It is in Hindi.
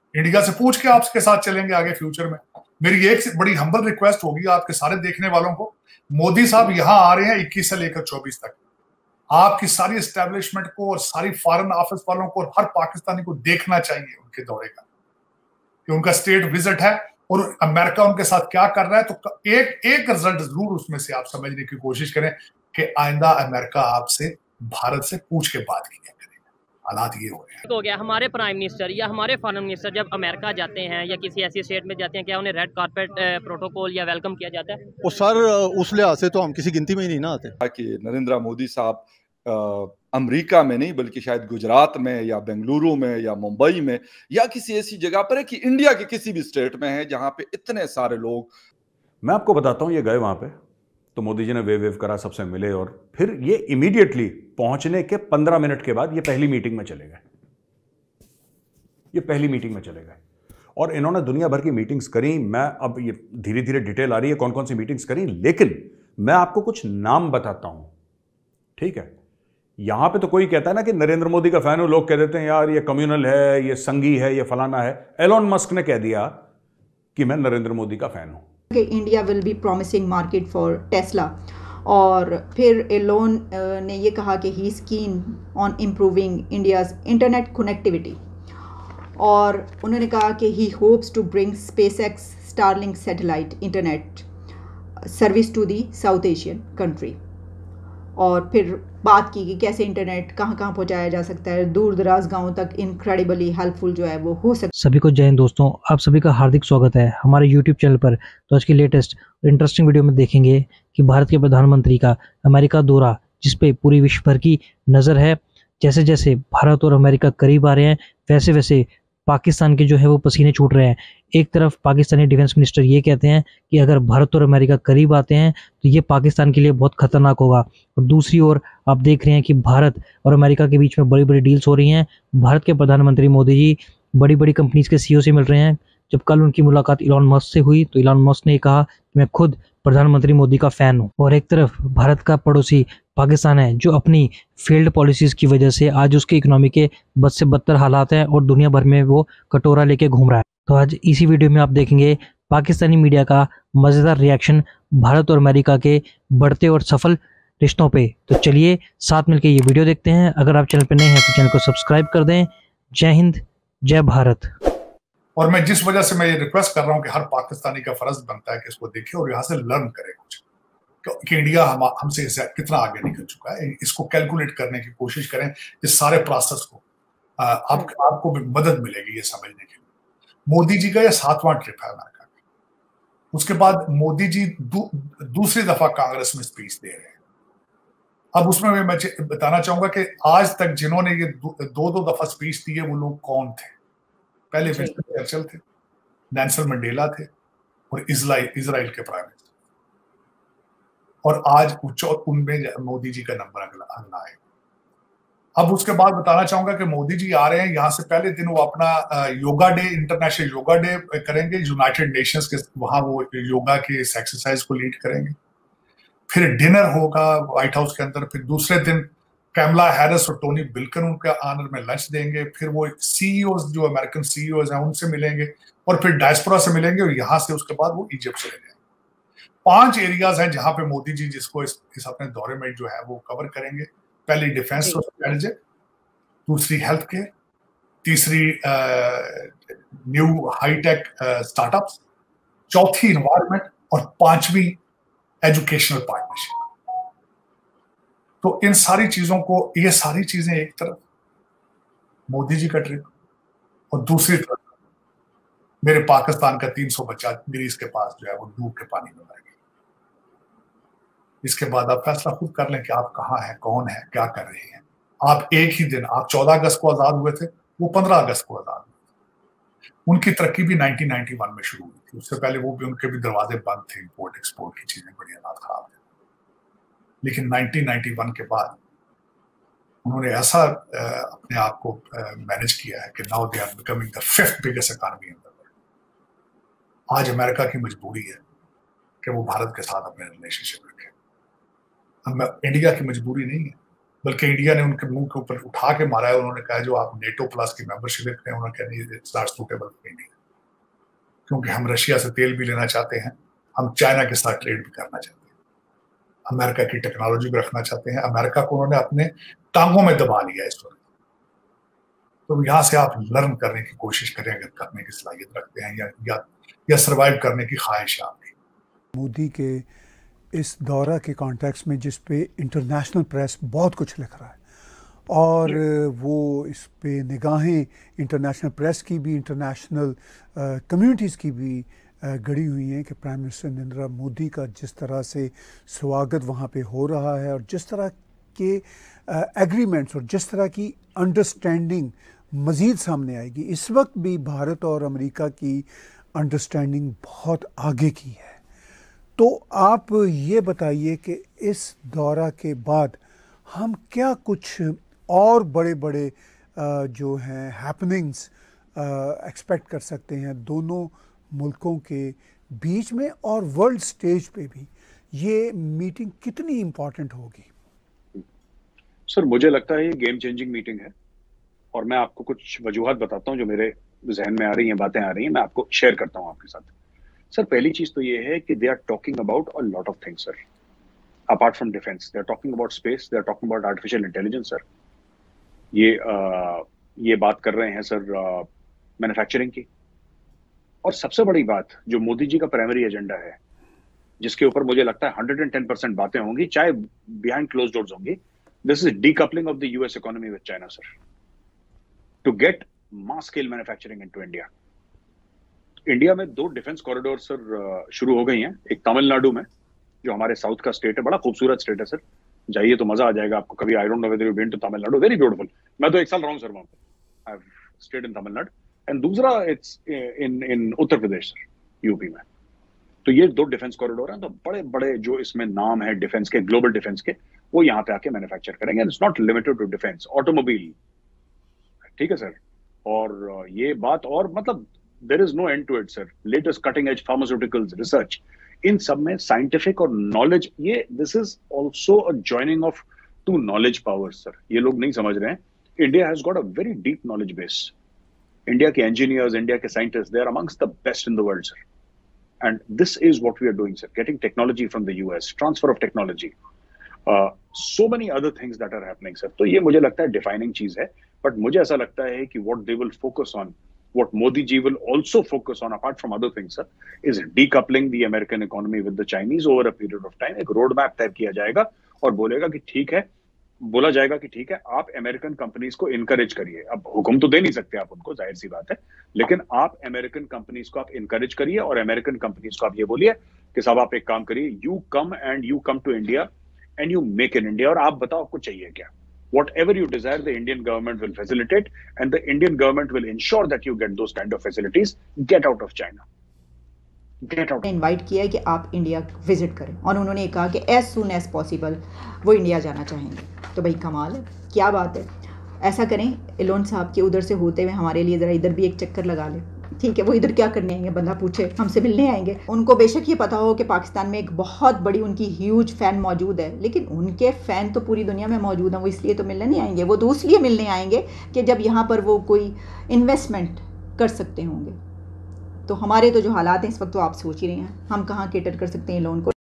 इंडिया से पूछ के आपके साथ चलेंगे आगे फ्यूचर में। मेरी एक बड़ी हम्बल रिक्वेस्ट होगी आपके सारे देखने वालों को, मोदी साहब यहां आ रहे हैं 21 से लेकर 24 तक, आपकी सारी एस्टेब्लिशमेंट को और सारी फॉरेन ऑफिस वालों को और हर पाकिस्तानी को देखना चाहिए उनके दौरे का, कि उनका स्टेट विजिट है और अमेरिका उनके साथ क्या कर रहा है। तो एक एक रिजल्ट जरूर उसमें से आप समझने की कोशिश करें कि आइंदा अमेरिका आपसे भारत से पूछ के बात किया करेगा। हालात ये हो रहे हैं। हो गया हमारे प्राइम मिनिस्टर या हमारे फॉरेन मिनिस्टर जब अमेरिका जाते हैं या किसी ऐसी स्टेट में जाते हैं, क्या उन्हें रेड कारपेट प्रोटोकॉल या वेलकम किया जाता है? और सर उस लिहाज से तो हम किसी गिनती में ही नहीं ना आते कि नरेंद्र मोदी साहब अमेरिका में नहीं बल्कि शायद गुजरात में या बेंगलुरु में या मुंबई में या किसी ऐसी जगह पर है कि इंडिया के किसी भी स्टेट में है जहां पे इतने सारे लोग। मैं आपको बताता हूं, ये गए वहां पे तो मोदी जी ने वेव करा, सबसे मिले और फिर ये इमीडिएटली पहुंचने के 15 मिनट के बाद ये पहली मीटिंग में चले गए। और इन्होंने दुनिया भर की मीटिंग्स करी। मैं अब ये धीरे धीरे डिटेल आ रही है कौन कौन सी मीटिंग्स करी, लेकिन मैं आपको कुछ नाम बताता हूं, ठीक है? यहां पे तो कोई कहता है ना कि नरेंद्र मोदी का फैन हो, लोग कह देते हैं यार ये कम्युनल है, ये संघी है, ये फलाना है। एलोन मस्क ने कह दिया कि मैं नरेंद्र मोदी का फैन हूं। India will be promising market for Tesla, और फिर एलोन ने ये कहा कि he is keen on improving India's internet connectivity, और उन्होंने कहा कि he hopes to bring SpaceX Starlink satellite internet service to the South Asian country. और फिर बात की कि कैसे इंटरनेट कहाँ कहाँ पहुँचाया जा सकता है, दूर दराज गाँव तक इनक्रेडिबली हेल्पफुल जो है वो हो सकता है। सभी को जय हिंद दोस्तों, आप सभी का हार्दिक स्वागत है हमारे YouTube चैनल पर। तो आज की लेटेस्ट और इंटरेस्टिंग वीडियो में देखेंगे कि भारत के प्रधानमंत्री का अमेरिका दौरा, जिस पे पूरी विश्व भर की नज़र है। जैसे जैसे भारत और अमेरिका करीब आ रहे हैं, वैसे वैसे पाकिस्तान के जो है वो पसीने छूट रहे हैं। एक तरफ पाकिस्तानी डिफेंस मिनिस्टर ये कहते हैं कि अगर भारत और अमेरिका करीब आते हैं तो ये पाकिस्तान के लिए बहुत खतरनाक होगा, और दूसरी ओर आप देख रहे हैं कि भारत और अमेरिका के बीच में बड़ी बड़ी डील्स हो रही हैं। भारत के प्रधानमंत्री मोदी जी बड़ी बड़ी कंपनीज के सीईओ से मिल रहे हैं। जब कल उनकी मुलाकात इलॉन मस्क से हुई तो इलॉन मस्क ने कहा कि मैं खुद प्रधानमंत्री मोदी का फैन हूँ। और एक तरफ भारत का पड़ोसी पाकिस्तान है, जो अपनी फेल्ड पॉलिसीज की वजह से आज उसके इकोनॉमी के बद से बदतर हालात हैं और दुनिया भर में वो कटोरा लेके घूम रहा है। तो आज इसी वीडियो में आप देखेंगे पाकिस्तानी मीडिया का मजेदार रिएक्शन भारत और अमेरिका के बढ़ते और सफल रिश्तों पे। तो चलिए साथ मिलकर ये वीडियो देखते हैं। अगर आप चैनल पर नए हैं तो चैनल को सब्सक्राइब कर दें। जय हिंद, जय भारत। और मैं जिस वजह से मैं ये रिक्वेस्ट कर रहा हूं कि हर पाकिस्तानी का फर्ज बनता है कि इसको देखे और यहाँ से लर्न करे कुछ, कि इंडिया हमसे कितना आगे निकल चुका है। इसको कैलकुलेट करने की कोशिश करें, इस सारे प्रोसेस को। आपको भी मदद मिलेगी ये समझने के लिए। मोदी जी का यह 7वां ट्रिप है अमेरिका का। उसके बाद मोदी जी दूसरी दफा कांग्रेस में स्पीच दे रहे हैं। अब उसमें मैं बताना चाहूंगा कि आज तक जिन्होंने ये दो दफा स्पीच दी है वो लोग कौन थे। पहले विंस्टन चर्चिल थे, नेल्सन मंडेला थे, और इजराइल के प्राइम मिनिस्टर, और आज उनमें मोदी जी का नंबर अगला है। अब उसके बाद बताना चाहूंगा कि मोदी जी आ रहे हैं, यहाँ से पहले दिन वो अपना yoga day, international yoga day करेंगे यूनाइटेड नेशंस के वहां। वो योगा के इस एक्सरसाइज को लीड करेंगे। फिर डिनर होगा व्हाइट हाउस के अंदर। फिर दूसरे दिन कैमला हैरिस और टोनी बिल्किन उनके ऑनर में लंच देंगे। फिर वो सीईओज, जो अमेरिकन सीईओज हैं, उनसे मिलेंगे, और फिर डायस्पोरा से मिलेंगे, और यहाँ से उसके बाद वो इजिप्ट चले जाएंगे। 5 एरियाज हैं जहां पे मोदी जी जिसको इस अपने दौरे में जो है वो कवर करेंगे। पहली डिफेंस स्ट्रेटेजी, दूसरी हेल्थ केयर, तीसरी न्यू हाईटेक स्टार्टअप्स, चौथी इन्वायरमेंट, और 5वीं एजुकेशनल पार्टनरशिप। तो इन सारी चीजों को, ये सारी चीजें एक तरफ मोदी जी का ट्रिप, और दूसरी तरफ मेरे पाकिस्तान का 300 बच्चा ग्रीस के पास जो है वो डूब के पानी में मर गया। इसके बाद आप फैसला खुद कर लें कि आप कहाँ हैं, कौन है, क्या कर रहे हैं। आप एक ही दिन, आप 14 अगस्त को आजाद हुए थे, वो 15 अगस्त को आजाद हुए थे। उनकी तरक्की भी 1991 में शुरू हुई थी। उससे पहले वो भी, उनके भी दरवाजे बंद थे, इंपोर्ट एक्सपोर्ट की चीजें बड़ी हालात खराब थे। लेकिन 1991 के बाद उन्होंने ऐसा अपने आप को मैनेज किया है कि now they are becoming the 5th biggest economy in the world. आज अमेरिका की मजबूरी है कि वो भारत के साथ अपने रिलेशनशिप रखे। इंडिया की मजबूरी नहीं है, बल्कि इंडिया ने उनके मुंह के ऊपर उठा के मारा है। उन्होंने कहा जो आप नेटो प्लस की मेंबरशिप लेते हैं, उन्होंने कहा नहीं, it's not suitable for India, क्योंकि हम रशिया से तेल भी लेना चाहते हैं, हम चाइना के साथ ट्रेड भी करना चाहते हैं, अमेरिका की टेक्नोलॉजी भी रखना चाहते हैं। अमेरिका को उन्होंने अपने टांगों में दबा लिया इस वक्त। तो यहाँ से आप लर्न करने की कोशिश करें अगर करने की सलाहियत रखते हैं या सर्वाइव करने की ख्वाहिश है आपकी। मोदी के इस दौरा के कॉन्टेक्स्ट में जिस पे इंटरनेशनल प्रेस बहुत कुछ लिख रहा है और वो इस पे निगाहें इंटरनेशनल प्रेस की भी, इंटरनेशनल कम्युनिटीज़ की भी गड़ी हुई हैं कि प्राइम मिनिस्टर नरेंद्र मोदी का जिस तरह से स्वागत वहाँ पे हो रहा है और जिस तरह के एग्रीमेंट्स और जिस तरह की अंडरस्टैंडिंग मज़ीद सामने आएगी। इस वक्त भी भारत और अमेरिका की अंडरस्टैंडिंग बहुत आगे की है। तो आप ये बताइए कि इस दौरा के बाद हम क्या कुछ और बड़े बड़े जो हैं हैपनिंग्स एक्सपेक्ट कर सकते हैं दोनों मुल्कों के बीच में, और वर्ल्ड स्टेज पे भी ये मीटिंग कितनी इम्पोर्टेंट होगी? सर मुझे लगता है ये गेम चेंजिंग मीटिंग है और मैं आपको कुछ वजूहात बताता हूँ जो मेरे जहन में आ रही हैं, बातें आ रही हैं, मैं आपको शेयर करता हूँ आपके साथ। सर पहली चीज तो ये है कि they are talking about a lot of things sir, apart from defence. They are talking about space, they are talking about artificial intelligence sir. ये बात कर रहे हैं सर मैन्युफैक्चरिंग की। और सबसे बड़ी बात जो मोदी जी का प्राइमरी एजेंडा है, जिसके ऊपर मुझे लगता है 110% बातें होंगी, चाहे बिहाइंड क्लोज डोर्स होंगी, this is decoupling of the US economy with China sir, to get mass scale manufacturing into India. India में 2 डिफेंस कॉरिडोर सर शुरू हो गई हैं। एक तमिलनाडु में जो हमारे साउथ का स्टेट है, बड़ा खूबसूरत स्टेट है सर, जाइए तो मजा आ जाएगा आपको कभी। I don't know whether you been to Tamil Nadu, very beautiful. मैं तो 1 साल रहा हूं सर वहां पे, I have stayed in Tamil Nadu. And दूसरा it's in Uttar Pradesh sir, UP में। तो ये 2 डिफेंस कॉरिडोर हैं। तो बड़े बड़े जो इसमें नाम है डिफेंस के, ग्लोबल डिफेंस के, वो यहाँ पे आके मैन्युफैक्चर करेंगे। It's not limited to defence, automobile, ठीक है सर। और ये बात, और मतलब there is no end to it sir, latest cutting edge pharmaceuticals research, इन सब में साइंटिफिक और नॉलेज, ये this is also a joining of 2 knowledge powers sir. ये लोग नहीं समझ रहे हैं, India has got a very deep knowledge base. India के इंजीनियर्स, इंडिया के scientist, they are amongst the best in the world sir. And this is what we are doing sir, getting technology from the US, transfer of technology, so many other things that are happening sir. तो ये मुझे लगता है डिफाइनिंग चीज है। बट मुझे ऐसा लगता है कि what they will focus on, what Modi ji will also focus on, apart from other things, sir, is decoupling the American economy with the Chinese over a period of time. एक रोड मैप तय किया जाएगा और बोला जाएगा कि ठीक है, आप अमेरिकन कंपनीज को इनकरेज करिए। अब हुक्म तो दे नहीं सकते आप उनको, जाहिर सी बात है, लेकिन आप अमेरिकन कंपनीज को आप इनकरेज करिए और अमेरिकन कंपनीज को आप ये बोलिए कि साहब आप एक काम करिए, you come to India and you make in India, और आप बताओ आपको चाहिए क्या। Whatever you desire, the Indian government will facilitate, and the Indian government will ensure that you get those kind of facilities. Get out of China. Get out. Invite किया है कि आप इंडिया विजिट करें, और उन्होंने कहा कि एज सुन एज पॉसिबल वो इंडिया जाना चाहेंगे। तो भाई कमाल है, क्या बात है। ऐसा करें, एलोन साहब के उधर से होते हुए हमारे लिए ज़रा इधर भी एक चक्कर लगा लें, ठीक है। वो इधर क्या करने आएंगे, बंदा पूछे, हमसे मिलने आएंगे। उनको बेशक ये पता हो कि पाकिस्तान में एक बहुत बड़ी उनकी ह्यूज फ़ैन मौजूद है, लेकिन उनके फ़ैन तो पूरी दुनिया में मौजूद हैं। वो इसलिए तो मिलने नहीं आएंगे, वो तो इसलिए मिलने आएंगे कि जब यहाँ पर वो कोई इन्वेस्टमेंट कर सकते होंगे। तो हमारे तो जो हालात हैं इस वक्त, तो आप सोच ही रहे हैं हम कहाँ केटर कर सकते हैं लोन को।